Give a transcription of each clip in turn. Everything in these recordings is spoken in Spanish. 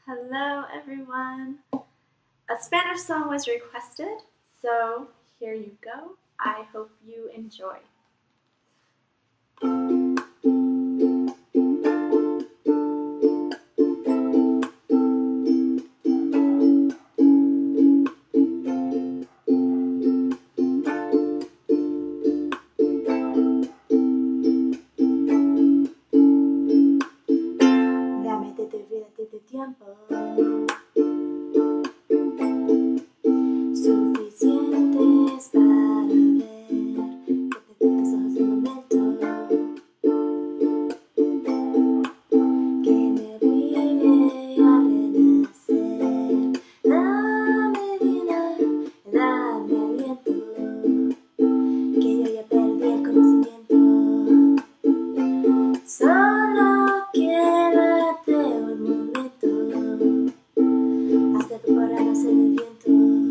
Hello everyone! A Spanish song was requested, so here you go. I hope you enjoy. Dame de tu vida, de tu tiempo, suficientes para ver que te tus ojos de momento, que me obligue a renacer. Dame vida, dame aliento, que yo ya perdí el conocimiento. Solo quédate un momento, hasta que corramos en el viento.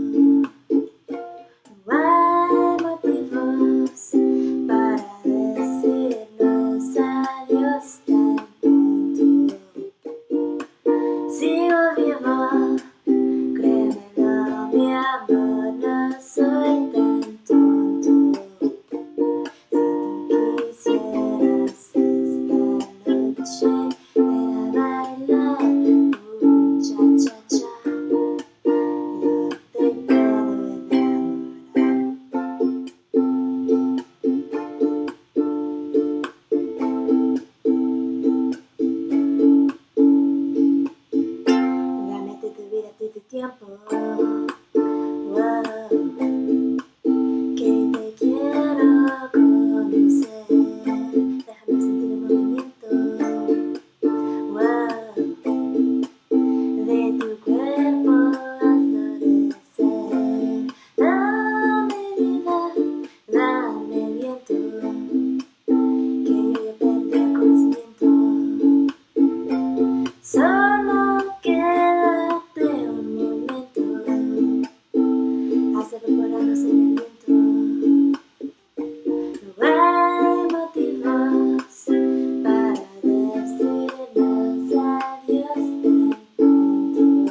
No hay motivos para decirnos adiós tan pronto. Sigo vivo, créemelo mi amor, no soy tan tonto. Si tú quisieras esta noche ir a bailar un cha-cha-cha, yo te puedo enamorar. Dame de tu vida, de tu tiempo, wow, que te quiero conocer. Déjame sentir el movimiento, wow, de tu cuerpo a florecer. Dame vida, dame viento, que yo ya perdí el conocimiento. Solo quédate un momento, hasta evaporarnos en el viento. No hay motivos para decirnos adiós tan pronto.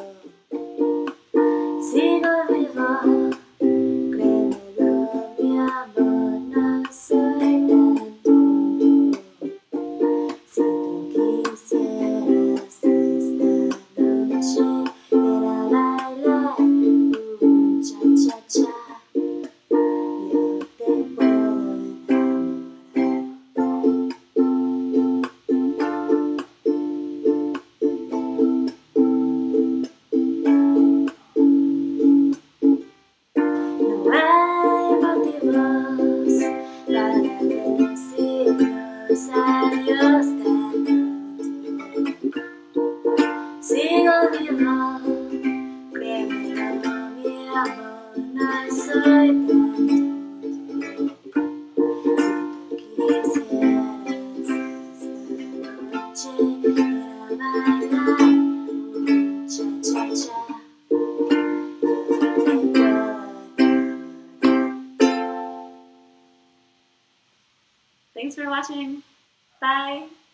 Sigo vivo, créemelo mi amor, no soy tan tonto. Si tú quisieras esta noche ir a bailar un cha-cha-cha, yo te puedo enamorar. No hay motivos para decirnos adiós tan pronto. Sigo vivo, créemelo mi amor, no soy tan tonto. Si tú quisieras esta noche ir a bailar un cha-cha-cha, yo te puedo enamorar. Thanks for watching. Bye.